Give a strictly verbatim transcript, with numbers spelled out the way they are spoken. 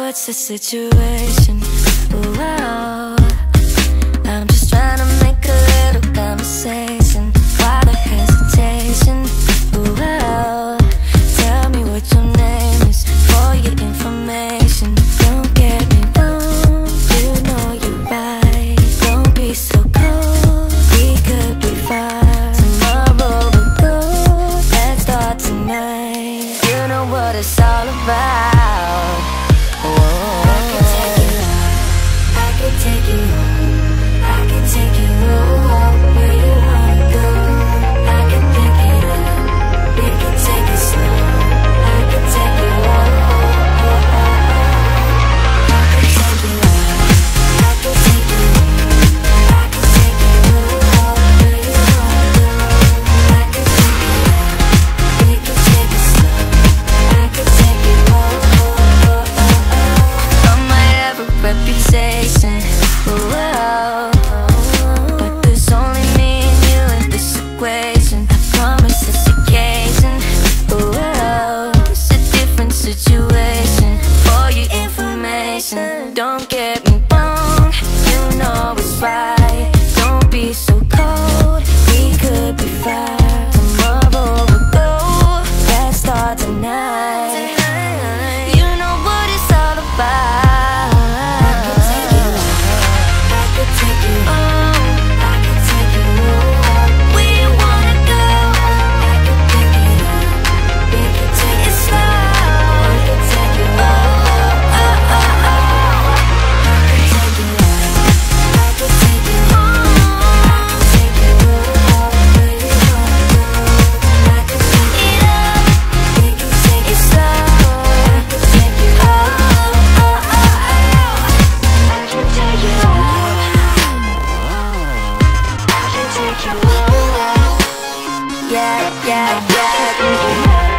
what's the situation? Ooh, oh. I'm just trying to make a little conversation. Why the hesitation? Ooh, oh. Tell me what your name is for your information. Don't get me wrong, you know you're right. Don't be so cold, we could be fine. Tomorrow we'll go, let's start tonight. You know what it's all about. Don't get me wrong, you know it's right. Don't be so cold, we could be fine. Tomorrow we'll go, let's start tonight. You know what it's all about. I could take you home, I could take you home. We wanna go, I could pick it up, we could take it slow. I could take you home. Yeah, yeah, yeah.